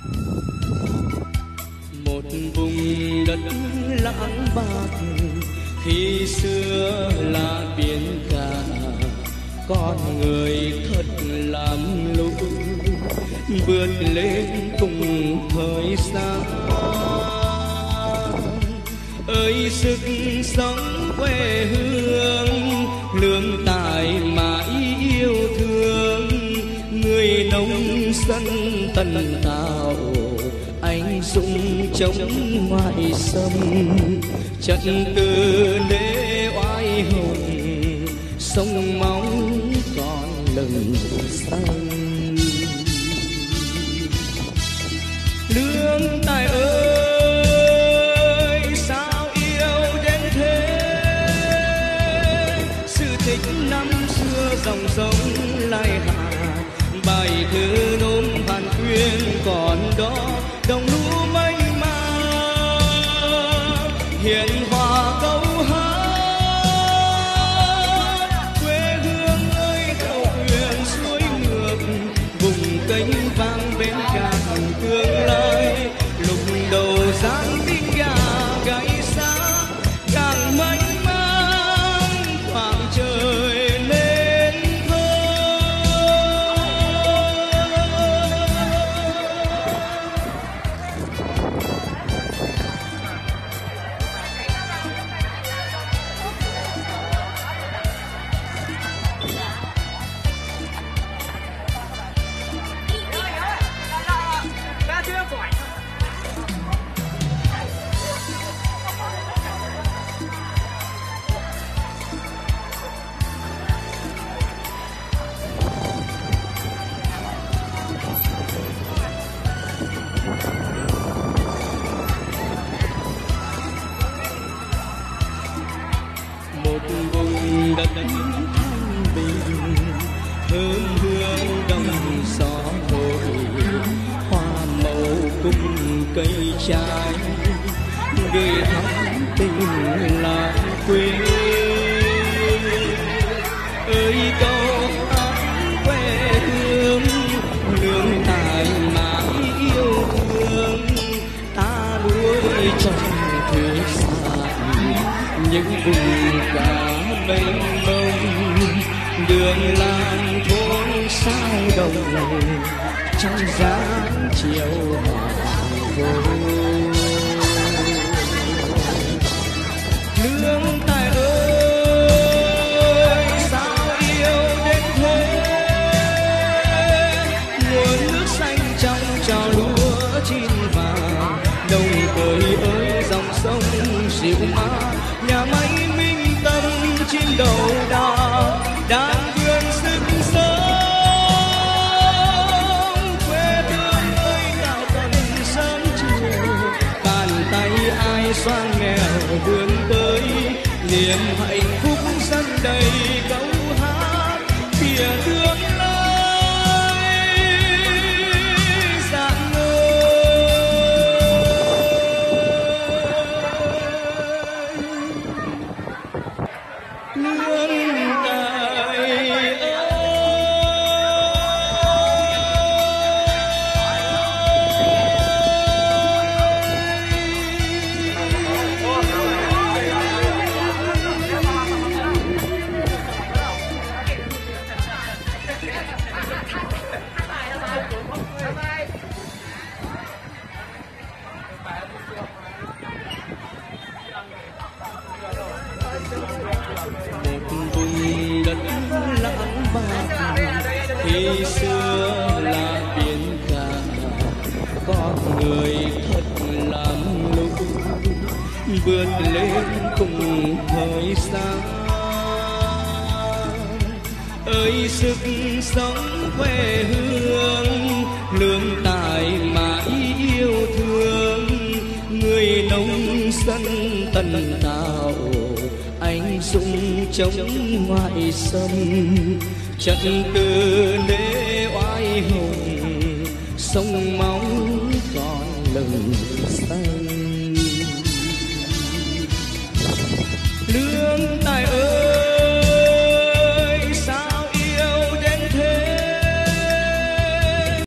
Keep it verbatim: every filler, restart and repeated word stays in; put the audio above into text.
Một vùng đất lãng bạc khi xưa là biển cả, con người thật làm lũ vượt lên cùng thời gian. Ơi sức sống quê hương, lương tài mãi yêu thương, người nông dân tần tảo anh dũng chống ngoại xâm. Trận từ đế oai hùng, sông máu còn lừng xanh. Lương tài ơi sao yêu đến thế, sự thích năm xưa dòng sông lai hà, bài thơ nôm Hàn Quyên còn đó, đồng lũ mênh mang hiền hòa câu hát. Quê hương ơi thảo nguyên suối ngược, vùng kênh vang bên cạn tương lai, lục đầu dáng binh gà gáy xa, càng mênh mang khoảng trời lên thơ. Một vùng đất thanh bình, thơm hương đồng gió nổi, hoa màu cùng cây trái, gửi thắm tình lại quê. Ơi câu hát quê hương, lương tài mãi yêu thương, ta nuôi trong thủy sản những vùng cả mênh mông, đường làng thôn sao đồng trong dáng chiều hoàng hôn. Lương tài ơi sao yêu đến thế, nguồn nước xanh trong trào lúa chín vàng, đồng khởi ơi dòng sông dịu mát, nhà máy Minh Tâm trên đầu đào đang vươn sức sống. Quê hương ơi nào tận sớm chiều, bàn tay ai xoan nghèo vươn tới, niềm hạnh phúc dâng đầy câu hát kìa tương lai rạng ngời. Lương tài vùng đất lãng bạc khi xưa là biển cả, con người thật làm lũ vượt lên cùng thời gian. Ơi sức sống quê hương, lương tài mãi yêu thương, người nông dân tần tảo anh dũng chống ngoại xâm. Trận từ đế oai hùng, sông máu còn lừng xanh.